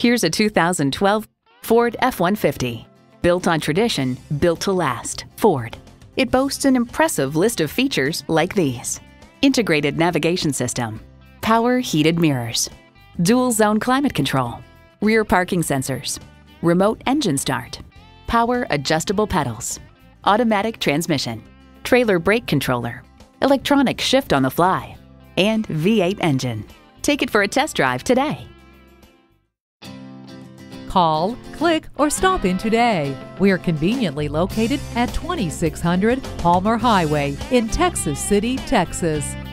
Here's a 2012 Ford F-150. Built on tradition, built to last. Ford. It boasts an impressive list of features like these: integrated navigation system, power heated mirrors, dual zone climate control, rear parking sensors, remote engine start, power adjustable pedals, automatic transmission, trailer brake controller, electronic shift on the fly, and V8 engine. Take it for a test drive today. Call, click, or stop in today. We are conveniently located at 2600 Palmer Highway in Texas City, Texas.